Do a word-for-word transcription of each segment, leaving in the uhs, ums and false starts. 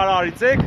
արա արիցեք։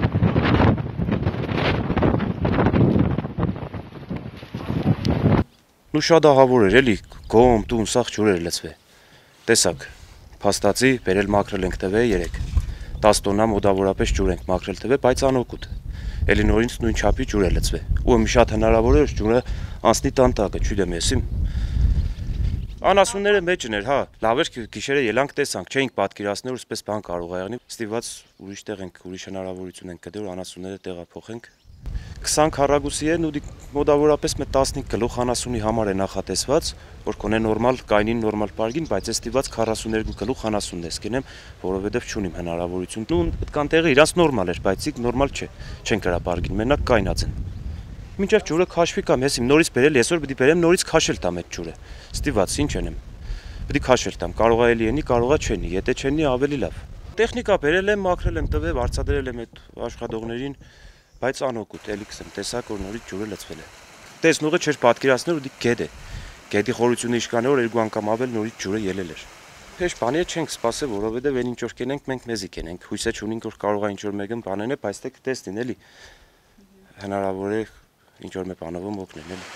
Նու շատ ահավոր էր, էլի, գոմ, տուն, սաղ ջուրեր լծվե։ Տեսակ, փաստացի, բերել մաքրել ենք տվե երեք։ տասը տոննա մոտավորապես ջուր ենք մաքրել տվե, բայց անօգուտ։ Էլի նորից նույն չափի ջուր է լծվե։ Ու մի շատ հնարավոր էր ջուրը անցնի տանտակը, չուդեմ եսիմ։ Անասունները մեջն էր, հա, լավ էր գիշերը ելանք տեսանք, չէինք պատկերացնել, որ սպես բան կարող է եղնի։ Ստիված ուրիշ տեղ ենք, ուրիշ հնարավորություն ենք գտել, որ անասունները տեղափոխենք։ քսան քառակուսի են ու մոտավորապես մի տասնհինգ գլուխ անասունի համար է նախատեսված, որ կոնե նորմալ կայնին նորմալ պարգին, բայց այս ստիված քառասուններկու գլուխ անասուն ես կինեմ, որովհետև չունիմ հնարավորություն։ Ու կան տեղը իրանց նորմալ էր, բայց իք նորմալ չէ, չեն կրա պարգին, մենակ կայնած են։ Մինչև ջուրը քաշվի կամ ես իմ նորից բերել, այսօր պետք է բերեմ նորից քաշել տամ այդ ջուրը։ Ստիված, ինչ անեմ։ Պետք է քաշել տամ, կարող է էլի անի, կարող է չենի, եթե չենի ավելի լավ։ Տեխնիկա բերել եմ, մաքրել եմ տվել, վարձատրել եմ այդ աշխատողներին, բայց անօգուտ էլի կսեմ, տեսակ որ նորից ջուրը լցվել է։ Տեսնողը չէր պատկերացնել, որ դի գեդ է։ Գետի խորությունը իշքան է, որ երկու անգամ ավել նորից ջուրը ելել էր։ Փեշ բանի չենք սպասել, որովհետև այն ինչ որ կենենք, մենք մեզի կենենք։ Հույսը չունենք, որ կարող է ինչ որ մեկը բանել, բայց թե տեսնին էլի։ Հնարավոր է ինչ որ մի բանով օգնել էլի։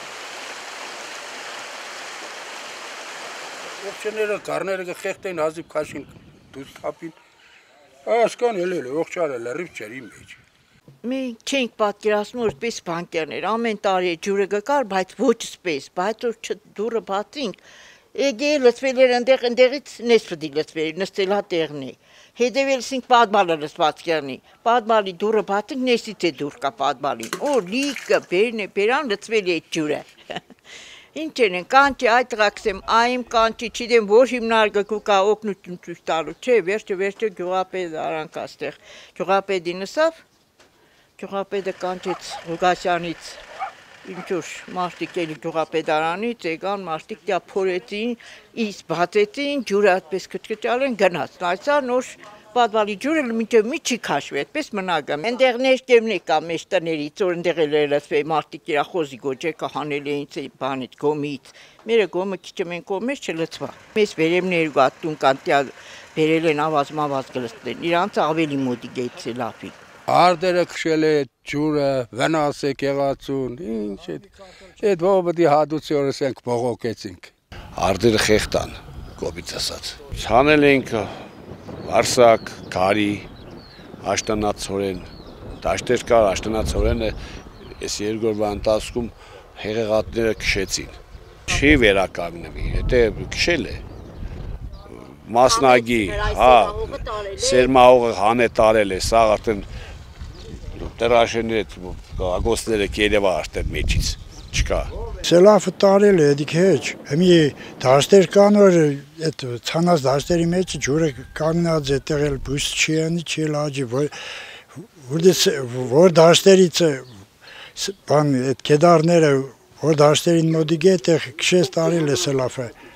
Ողջները, կարները կխեղտեն հազիվ քաշին դուս քապին։ Ասկան ելել, ողջարը լրիվ չերի մեջ։ Մենք չենք պատկերացնում, որ սպես բանկերներ, ամեն տարի ջուրը գկար, բայց ոչ սպես, բայց որ դուրը բացինք, եկել լցվել էր ընդեղ, ընդեղից նես պդի լցվել, նստել հա տեղնի։ Հետևելսինք պատմալը լցված կերնի, պատմալի դուրը բացինք, նեսից է դուր կա պատմալին, օ լիքը, բերն է, բերան լցվել է այդ ջուրը։ Ինչ են, կանչի այդ տղաքսեմ, այմ կանչի, չիդեմ որ հիմնարկը կուկա օգնություն ցույց տալու, չէ, վերջը վերջը գյուղապետ արանք աստեղ, գյուղապետի նսավ, գյուղապետը կանչեց Ղուկասյանից, ինչ-որ մարդիկ էլի գյուղապետարանից, եկան մարդիկ դյա փորեցին, իս բացեցին, ջուրը այդպես կչկչալեն գնաց, նայցա նոր պատվալի ջուրը մինչև մի չի քաշվի, այդպես մնագամ, ընդեղ ներկեմն կա մեջ տներից, որ ընդեղ էլ երացվե մարդիկ իրա խոզի գոջեկը հանել էին բանից, գոմից, մերը գոմը քիչը մենք կոմես չլծվա, մեզ վերևներ ու ատուն կանտյա բերել են ավազ մավազ գլստեն, իրանց ավելի մոտի գեյցի լապին։ Արդերը քշել է ջուրը, վնաս է կեղացուն, ինչ է, այդ ողբտի հադուցյորս ենք բողոքեցինք։ Արդերը խեղտան, կոպից ասած, չանել ենք Արսակ, Քարի, Աշտանացորեն, դաշտեր կար, Աշտանացորենը այս երկու օրվա ընթացքում հեղեղատները քշեցին։ Չի վերականգնվի, հետո քշել է։ Մասնագի, հա, սերմահողը հանե տարել է, սա արդեն տրաշեները, ագոստները կերևա արդեն մեջից, չկա։ Սելավը տարել է, էդիք հեչ, հմի դաշտեր կան, որ այդ ցանած դաշտերի մեջ ջուրը կանգնած է տեղել բույս չի անի, չի լաջի, որ դաշտերից բան, այդ կեդարները, որ դաշտերին մոդի գետ է քշես տարել է սելավը։